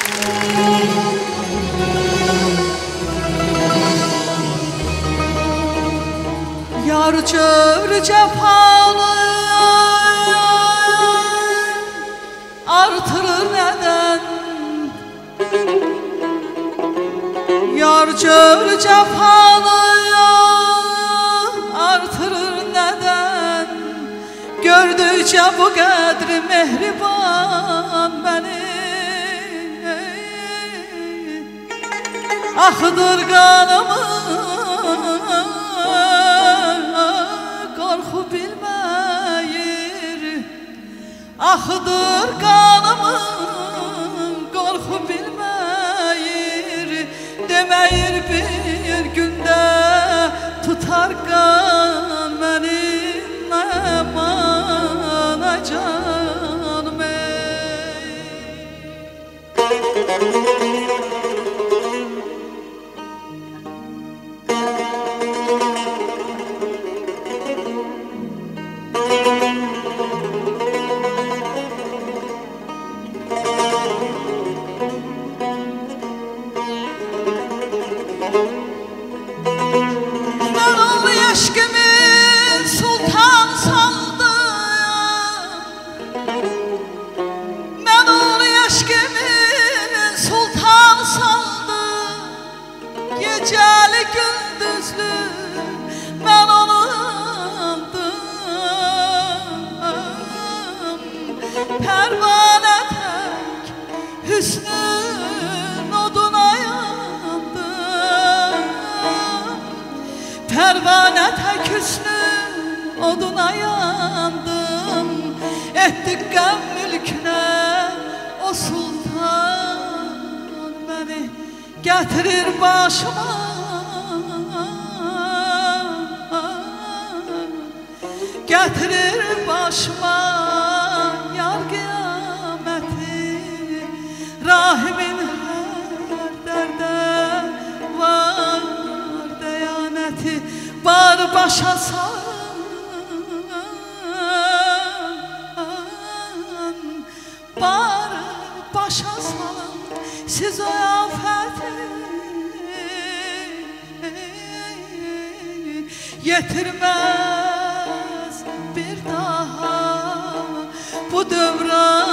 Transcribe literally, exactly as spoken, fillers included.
Yar cövr cefalı artırır neden? Yar cövr cefalı artırır neden? Gördükçe bu kadri mehriban beni akıdır kanımı, korku bilmeyir. Akıdır kanımı, korku bilmeyir. Demeyir bir günde tutar kan benim emana canım ey. Ben ol eşkimin sultan saldı, ben ol eşkimin sultan saldı. Geceli gündüzlü ben onu aldım, pervane tek hüsnün oduna yandım. Pervane tek hüsnün oduna yandım. Ettik gam mülküne o sultan beni getirir başıma. Getirir başıma yar kıyameti. Rahimin her derde var deyaneti. Bar başa sar, bar başa salın siz o afeti. Yetirmez bir daha bu dövran